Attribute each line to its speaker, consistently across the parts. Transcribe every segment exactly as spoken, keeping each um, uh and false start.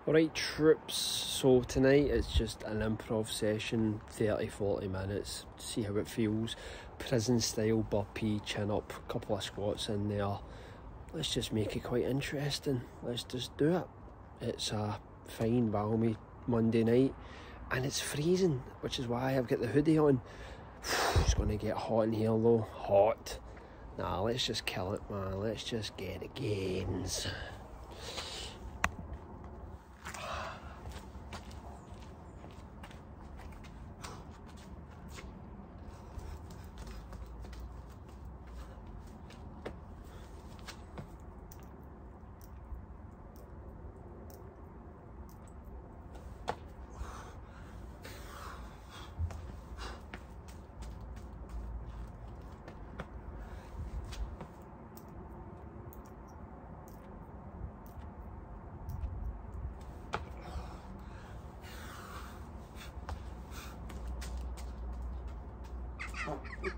Speaker 1: Alright troops, so tonight it's just an improv session, thirty to forty minutes, see how it feels. Prison style burpee, chin up, couple of squats in there. Let's just make it quite interesting, let's just do it. It's a fine balmy Monday night and it's freezing, which is why I've got the hoodie on. It's going to get hot in here though, hot. Nah, let's just kill it man, let's just get it gains. Oh, oops.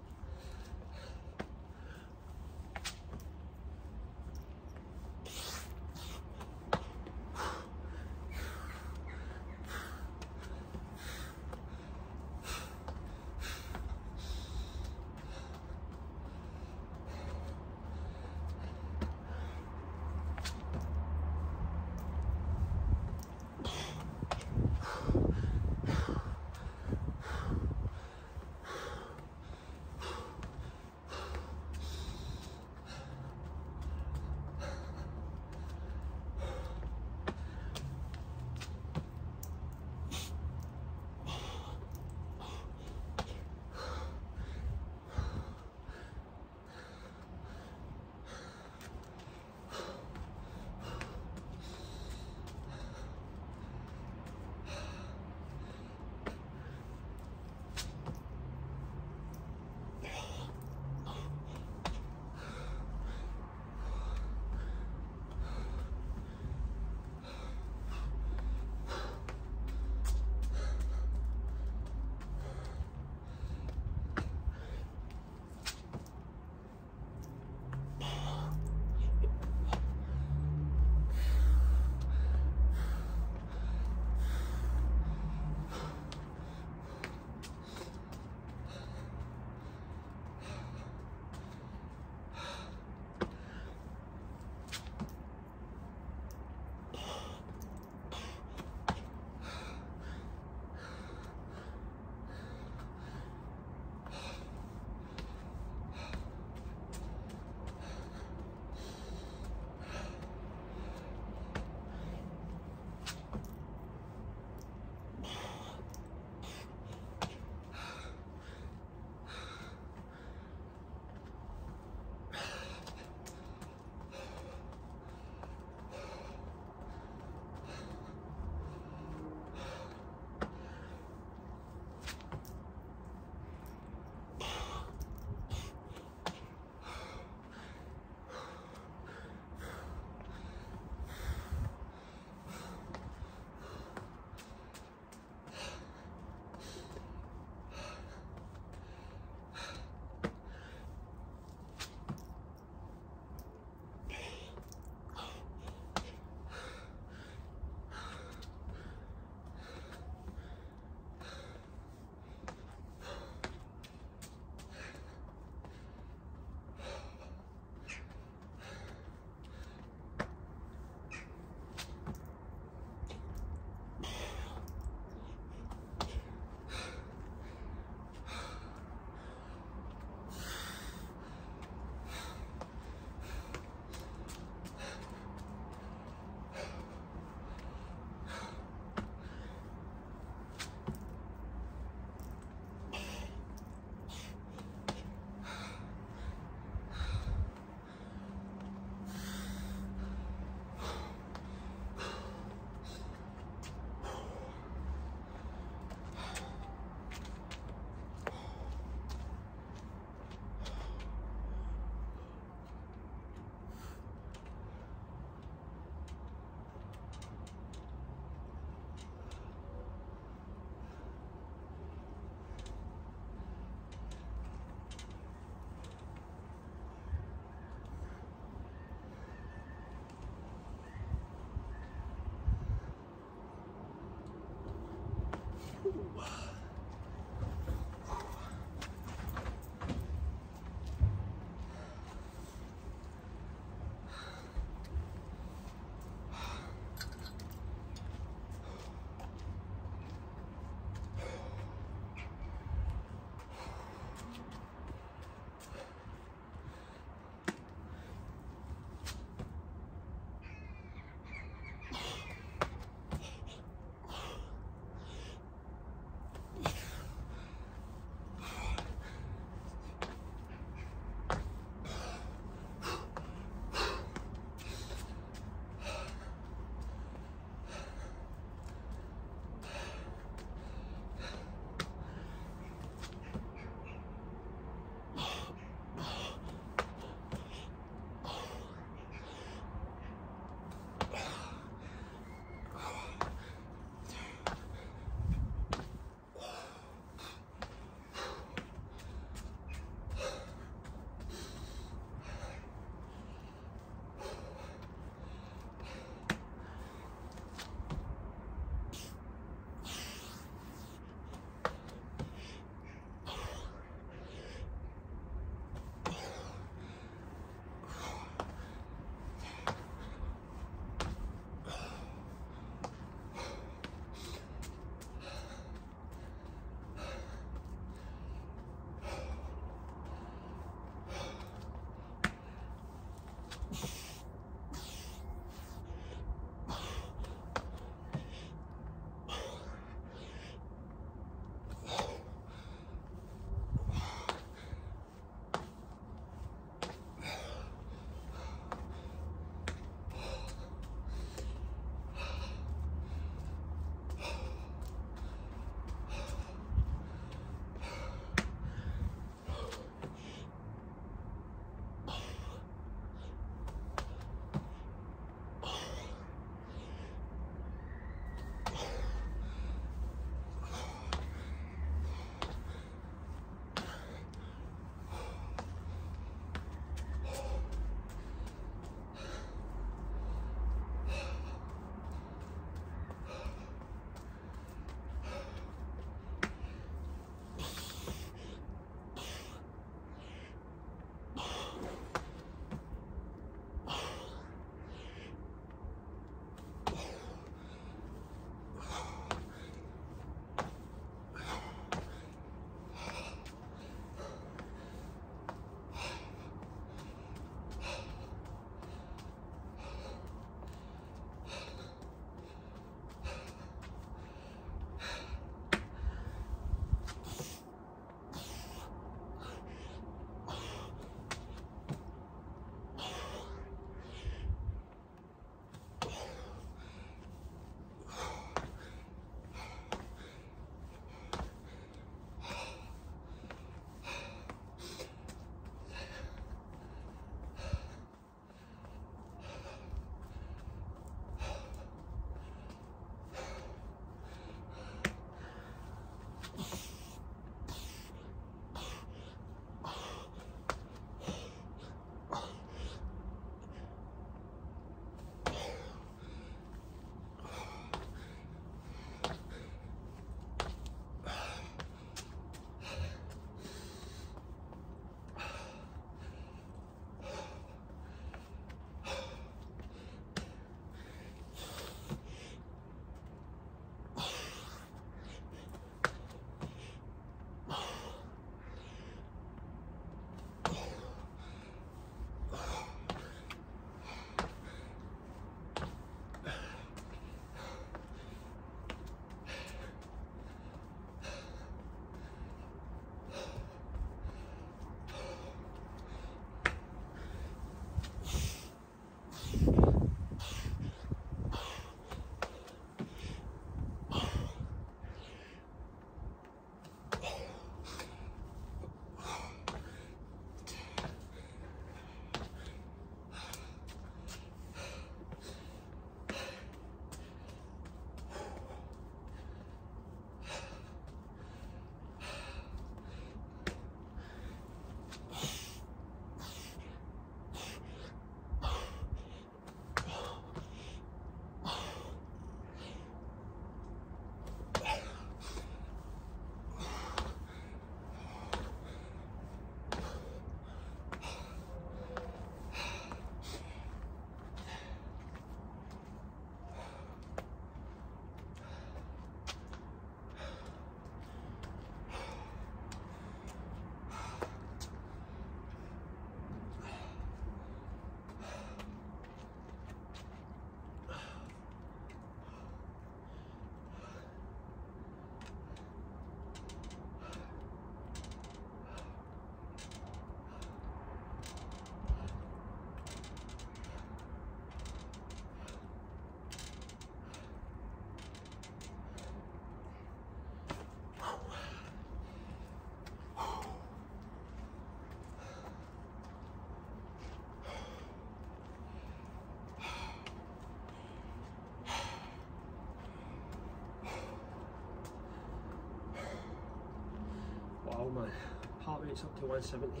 Speaker 1: val, man. Heart rate's up to one seventy.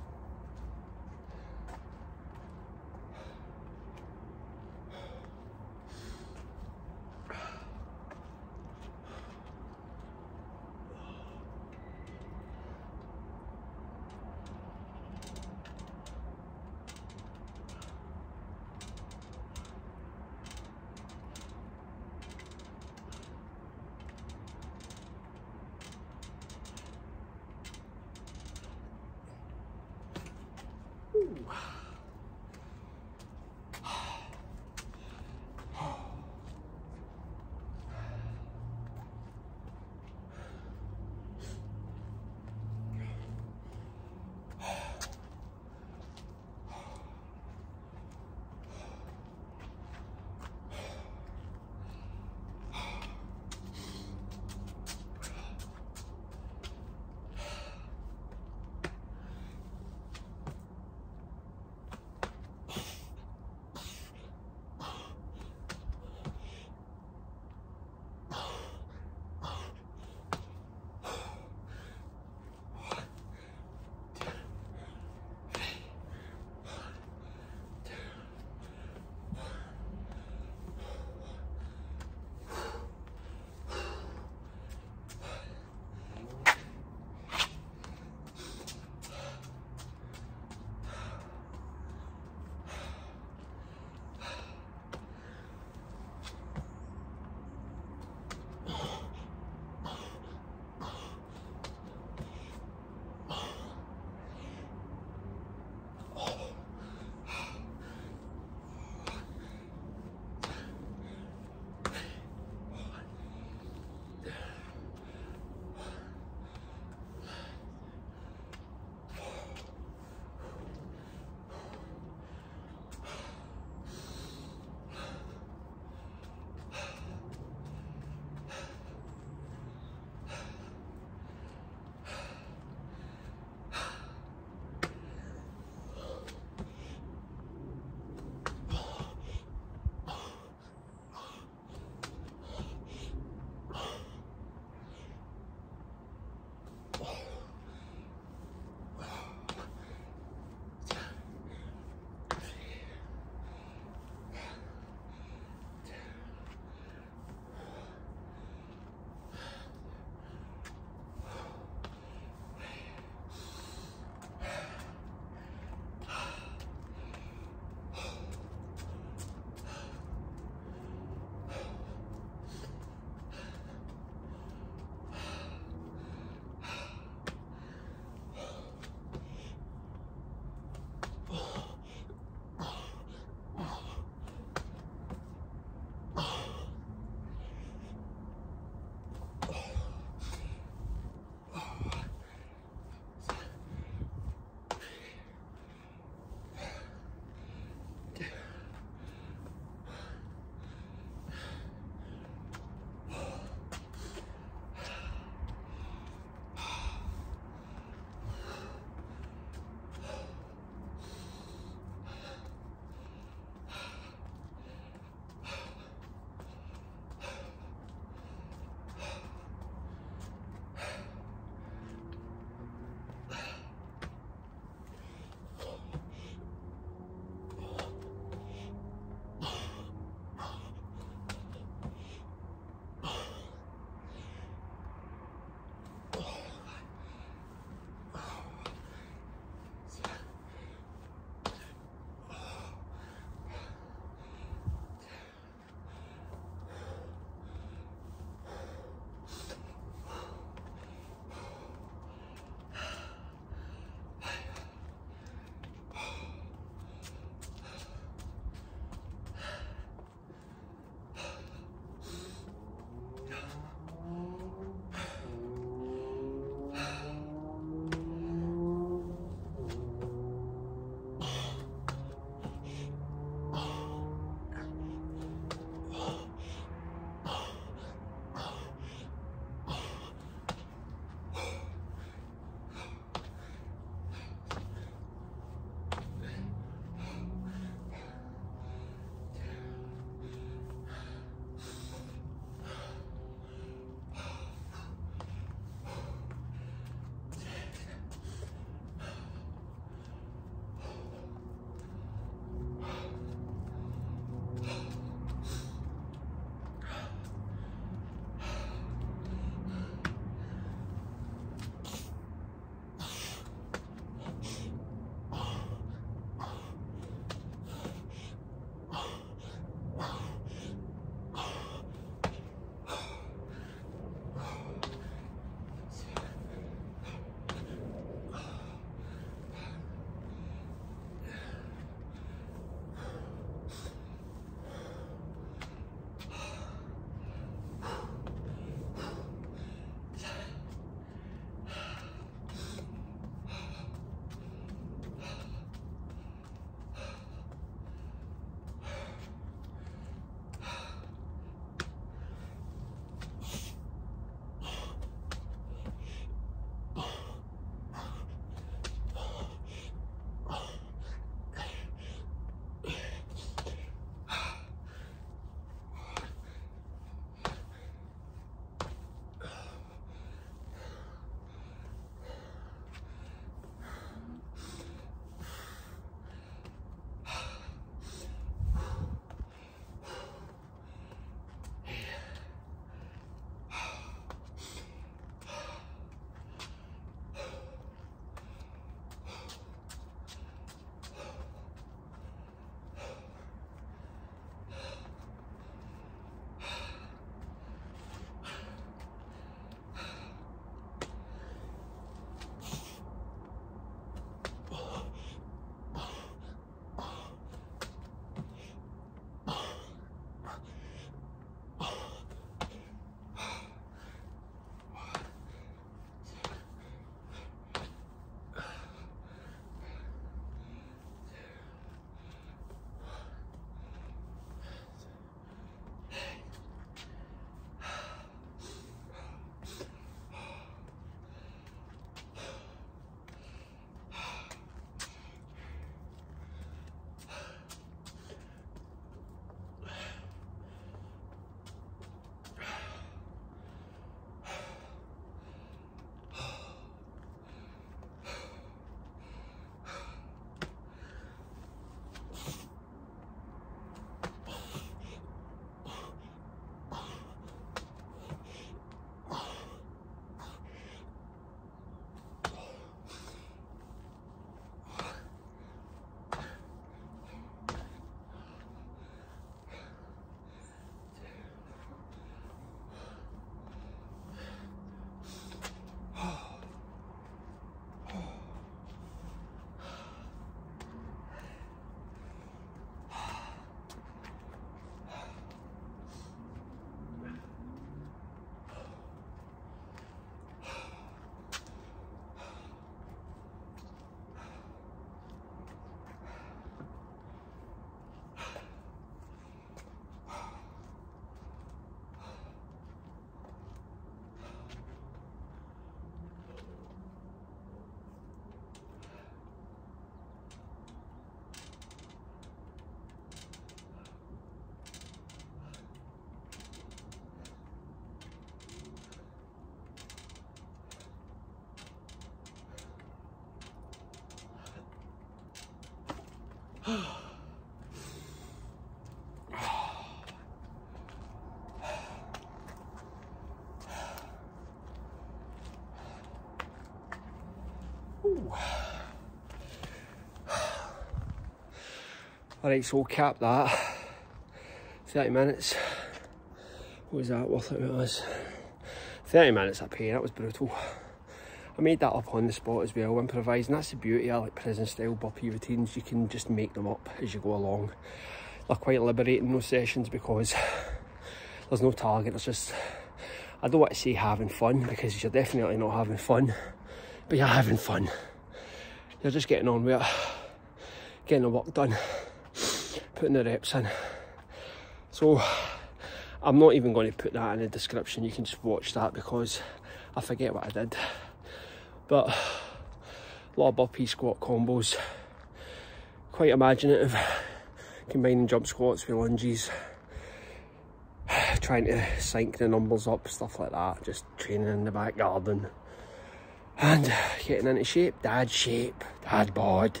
Speaker 1: Alright, so we'll cap that. thirty minutes. What was that worth it to us? thirty minutes of pain, that was brutal. I made that up on the spot as well, improvising. That's the beauty of like prison style burpee routines. You can just make them up as you go along. They're quite liberating, those sessions, because there's no target. It's just, I don't want to say having fun, because you're definitely not having fun, but you're having fun. You're just getting on with it, getting the work done, putting the reps in. So I'm not even going to put that in the description. You can just watch that, because I forget what I did. But a lot of burpee squat combos, quite imaginative, combining jump squats with lunges, trying to sync the numbers up, stuff like that, just training in the back garden and getting into shape, dad shape, dad bod.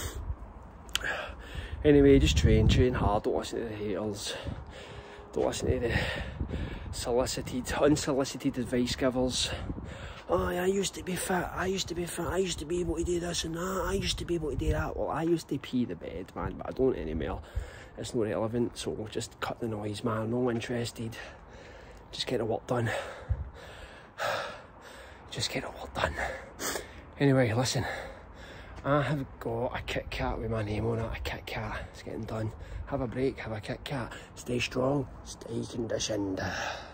Speaker 1: Anyway, just train, train hard, don't listen to the haters, don't listen to the solicited, unsolicited advice givers. Oh, I used to be fit, I used to be fit, I used to be able to do this and that, I used to be able to do that. Well, I used to pee the bed, man, but I don't anymore. It's not relevant, so just cut the noise, man. I'm not interested. Just get the work done. Just get the work done. Anyway, listen. I have got a Kit Kat with my name on it, a Kit Kat. It's getting done. Have a break, have a Kit Kat. Stay strong, stay conditioned.